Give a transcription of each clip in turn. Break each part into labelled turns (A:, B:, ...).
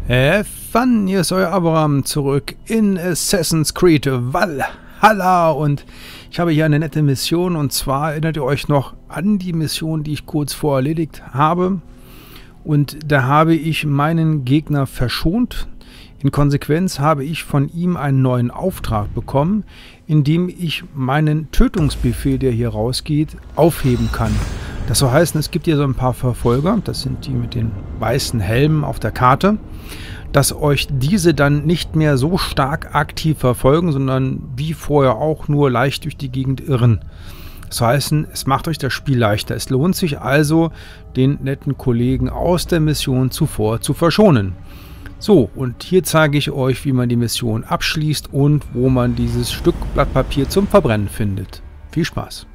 A: Hier ist euer Abraham zurück in Assassin's Creed Valhalla und ich habe hier eine nette Mission und zwar erinnert ihr euch noch an die Mission, die ich kurz vorher erledigt habe und da habe ich meinen Gegner verschont. In Konsequenz habe ich von ihm einen neuen Auftrag bekommen, in dem ich meinen Tötungsbefehl, der hier rausgeht, aufheben kann. Das soll heißen, es gibt hier so ein paar Verfolger, das sind die mit den weißen Helmen auf der Karte, dass euch diese dann nicht mehr so stark aktiv verfolgen, sondern wie vorher auch nur leicht durch die Gegend irren. Das heißt, es macht euch das Spiel leichter. Es lohnt sich also, den netten Kollegen aus der Mission zuvor zu verschonen. So, und hier zeige ich euch, wie man die Mission abschließt und wo man dieses Stück Blatt Papier zum Verbrennen findet. Viel Spaß!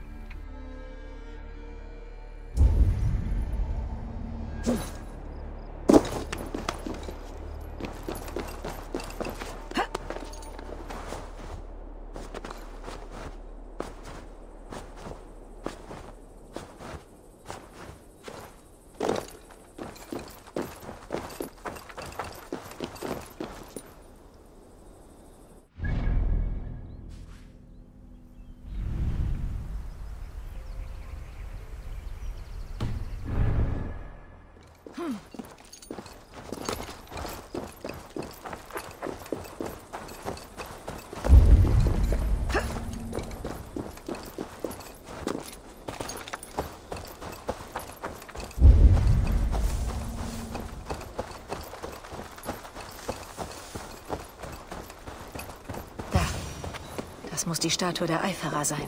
B: Das muss die Statue der Eiferer sein.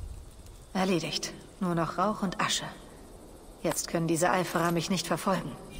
B: Erledigt. Nur noch Rauch und Asche. Jetzt können diese Eiferer mich nicht verfolgen.